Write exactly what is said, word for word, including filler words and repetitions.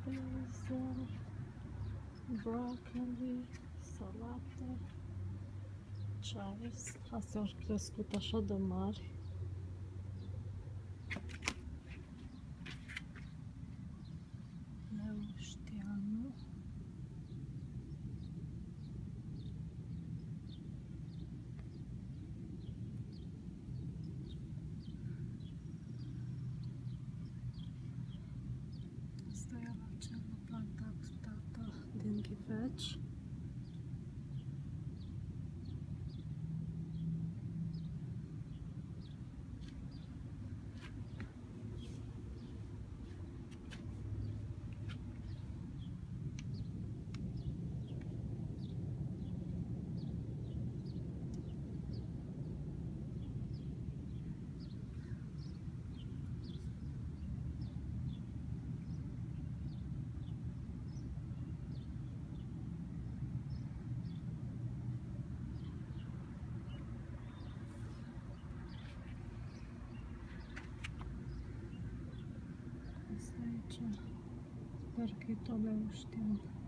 basil, broccoli, salată, chives. Astea au crescut așa de mari. Leușteanu. Asta e la cel planta exportată din Ghiveci. Asta aici, Perchitoleu, știu.